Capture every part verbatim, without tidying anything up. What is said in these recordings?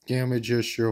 damage issue.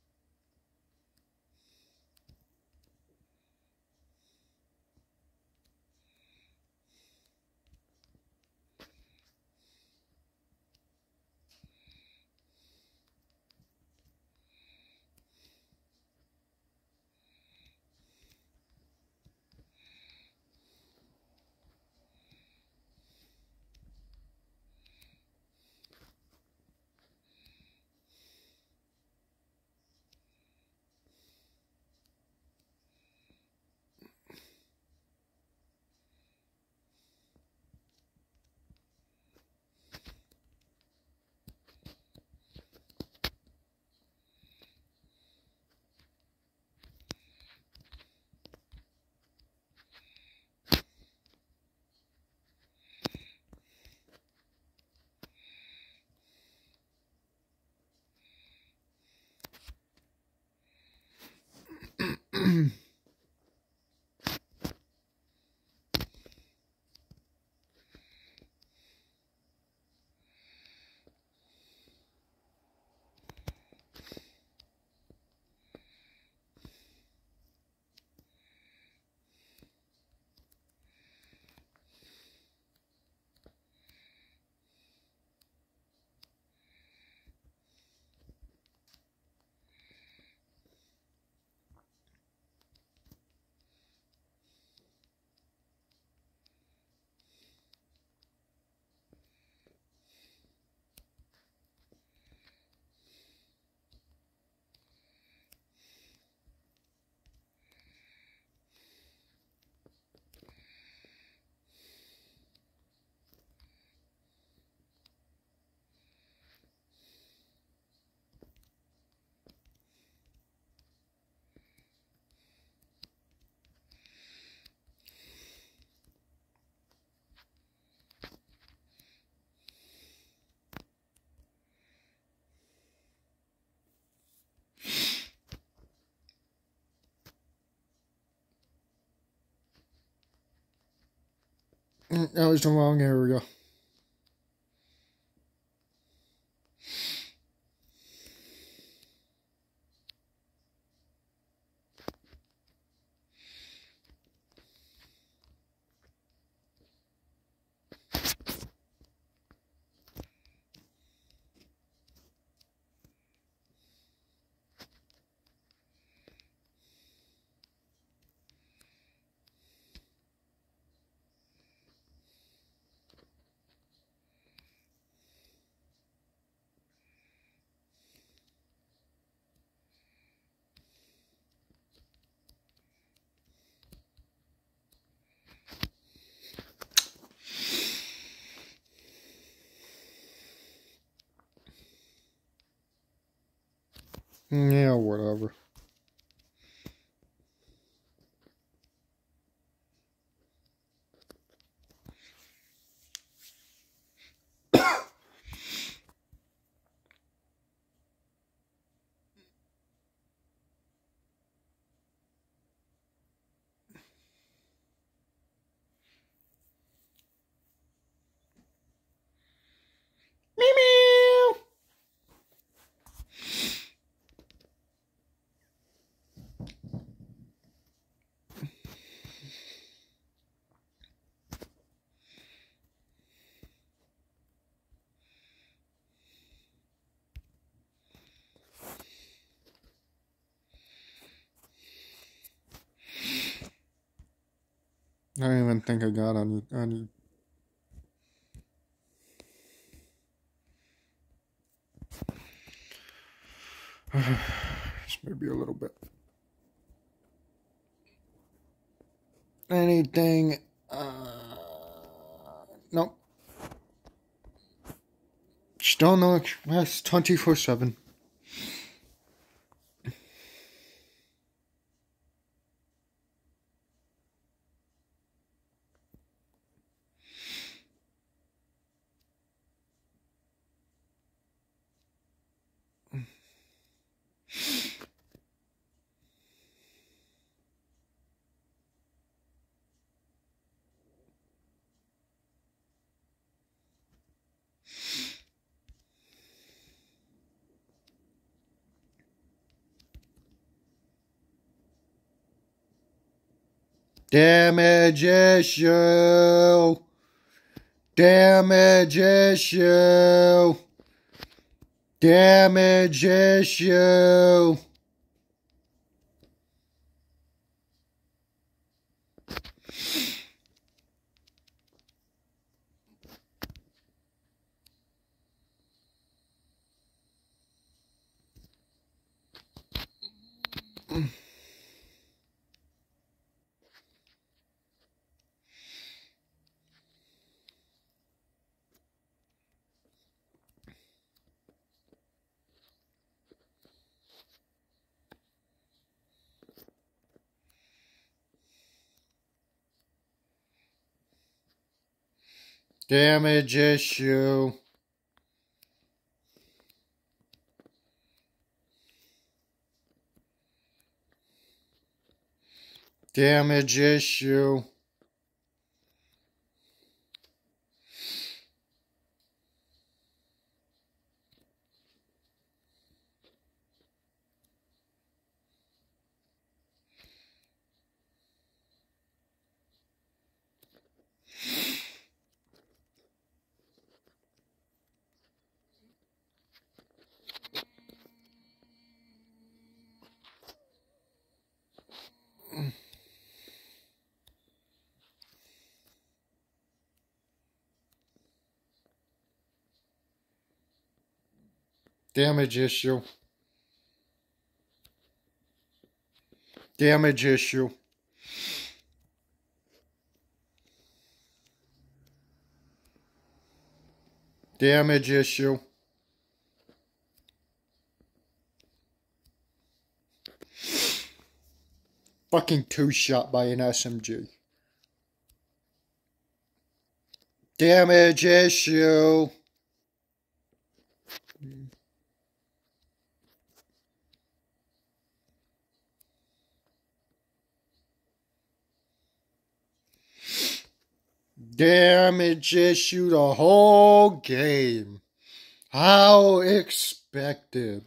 That was the wrong area. Yeah, whatever. Meow meow. I don't even think I got any any. Just maybe a little bit. Anything? Uh, nope. Still no express twenty-four seven. Damage issue. Damage issue. Damage issue. Damage issue. Damage issue. Damage issue. Damage issue. Damage issue. Fucking two-shot by an S M G. Damage issue. Damage issue the whole game. How expected.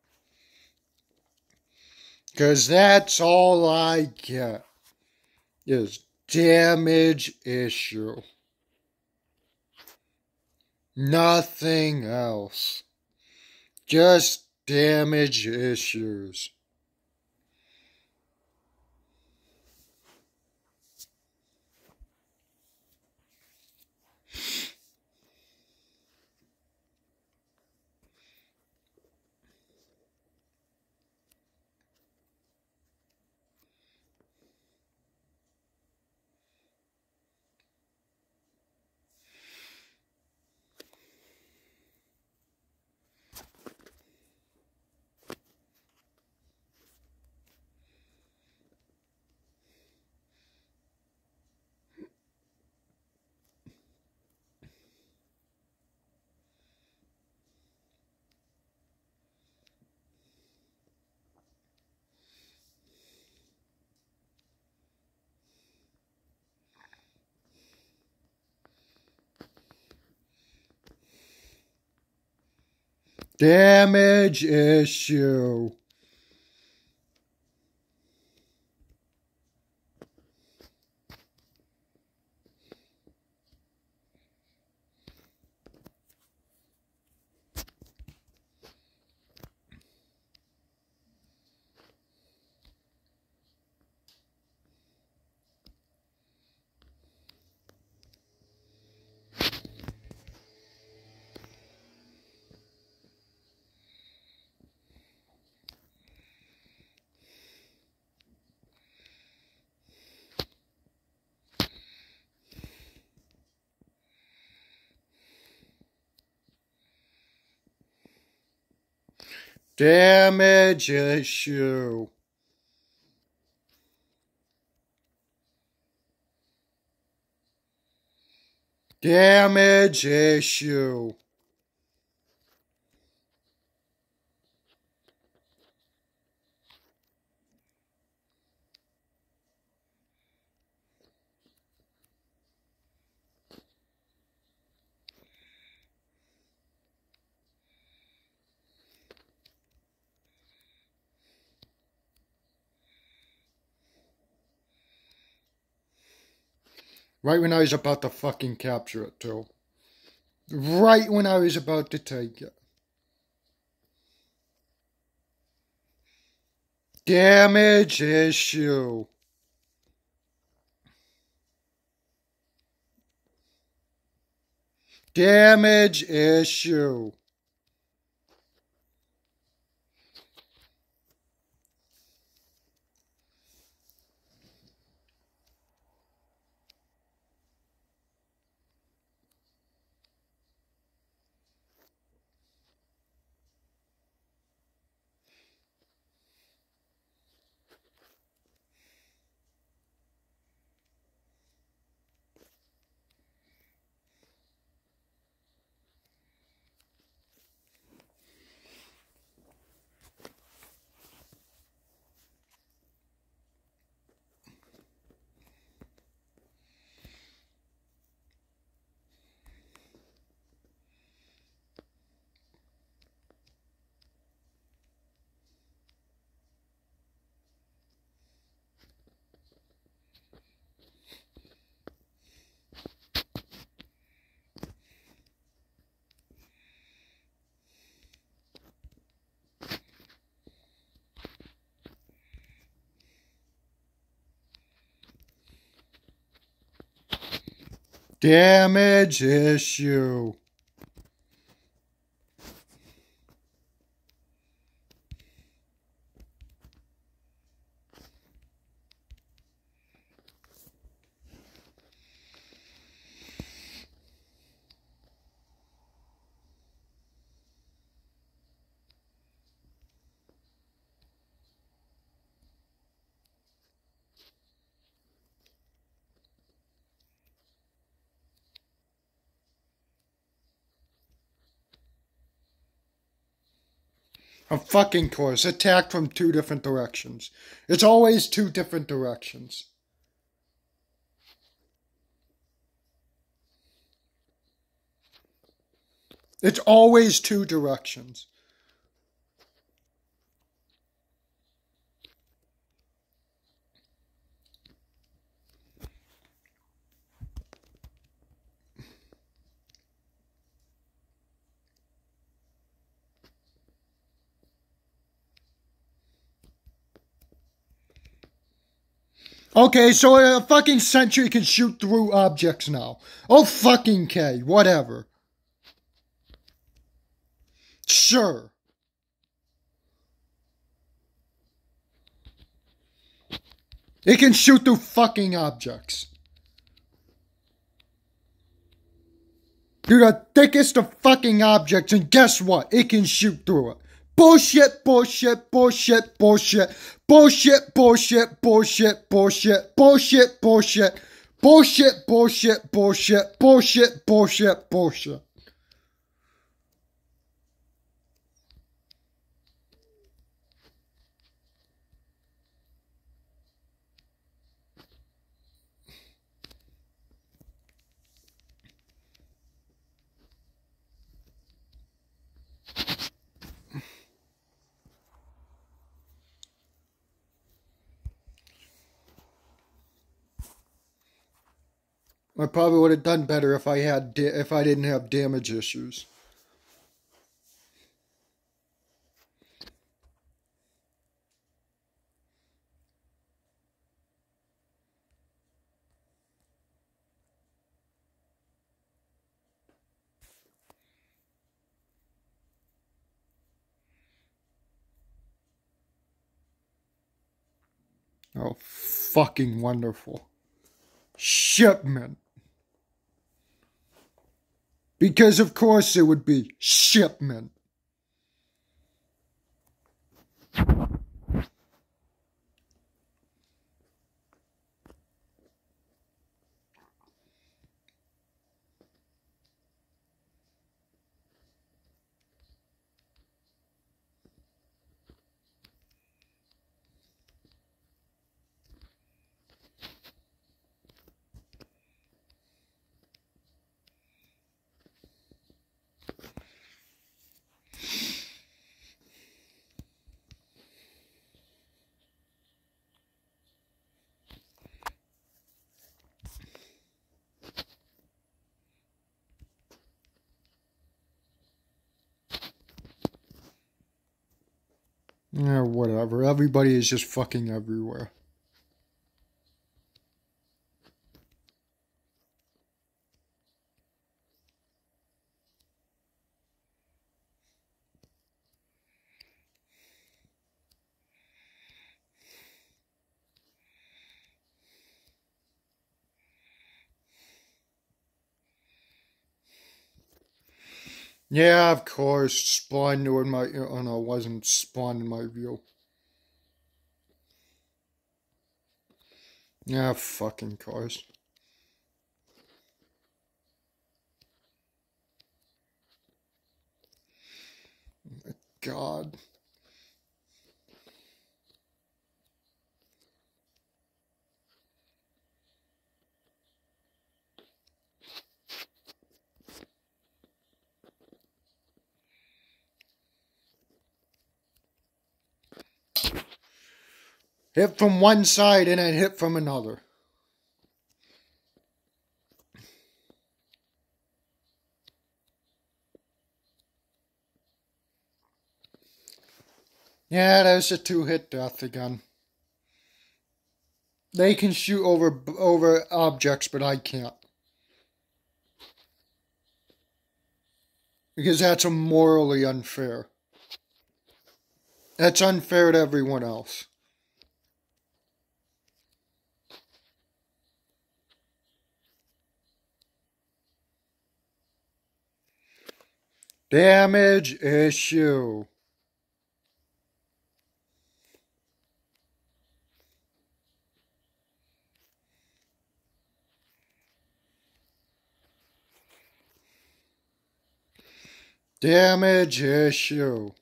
Because that's all I get. Is damage issue. Nothing else. Just damage issues. Damage issue. Damage issue. Damage issue. Right when I was about to fucking capture it, too. Right when I was about to take it. Damage issue. Damage issue. Damage issue. Of fucking course, attacked from two different directions. It's always two different directions. It's always two directions. Okay, so a fucking sentry can shoot through objects now. Oh fucking K, whatever. Sure. It can shoot through fucking objects. Through the thickest of fucking objects, and guess what? It can shoot through it. Bullshit, bullshit, bullshit, bullshit, bullshit, bullshit, bullshit, bullshit, bullshit, bullshit, bullshit, bullshit, bullshit, bullshit, bullshit, bullshit. I probably would have done better if I had da- if I didn't have damage issues. Oh, fucking wonderful. Shipment. Because of course it would be shipment. Yeah, whatever. Everybody is just fucking everywhere. Yeah, of course. Spawned in my... Oh no, it wasn't spawned in my view. Yeah, fucking course. God. Hit from one side and then hit from another. Yeah, there's a two-hit death again. They can shoot over over objects, but I can't. Because that's morally unfair. That's unfair to everyone else. Damage issue. Damage issue.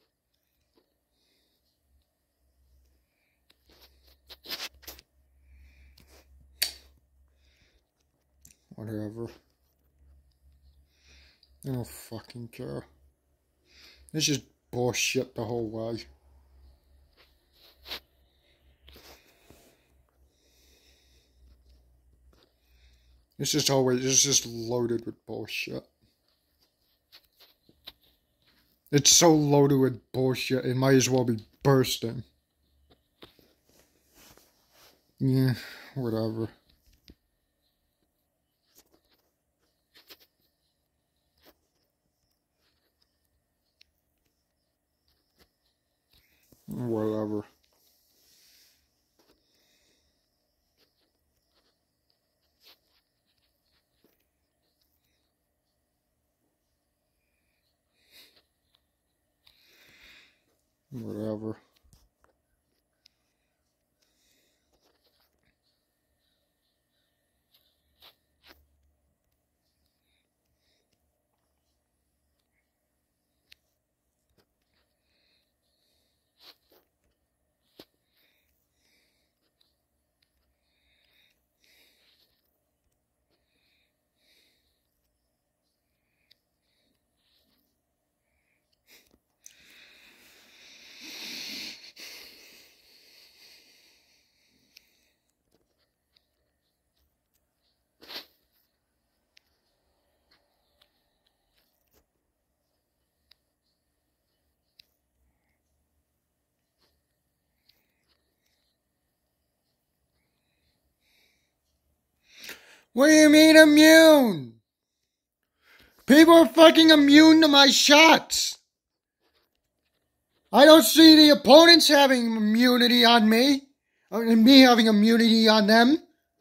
Whatever. I don't fucking care. This is bullshit the whole way. This is always, this is just loaded with bullshit. It's so loaded with bullshit, it might as well be bursting. Yeah, whatever. Whatever. Whatever. What do you mean immune? People are fucking immune to my shots. I don't see the opponents having immunity on me. And me having immunity on them.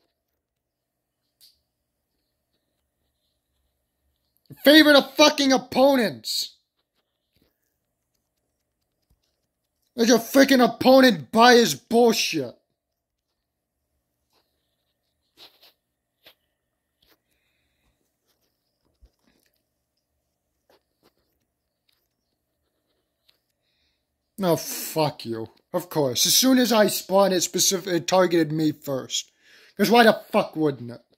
Favor the fucking opponents. Let your freaking opponent buy his bullshit. No, fuck you. Of course. As soon as I spawned, it specific it targeted me first. Because why the fuck wouldn't it?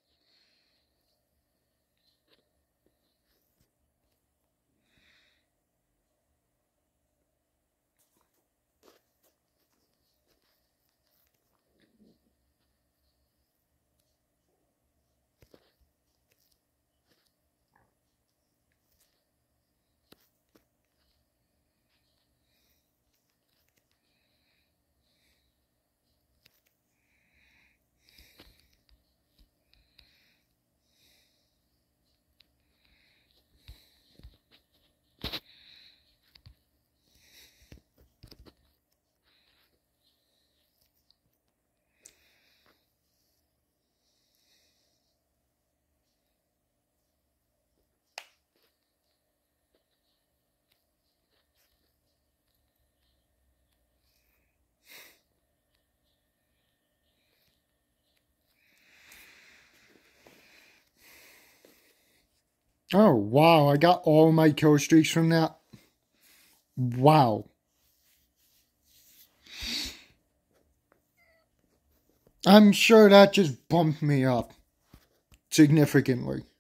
Oh, wow. I got all my kill streaks from that. Wow. I'm sure that just bumped me up significantly.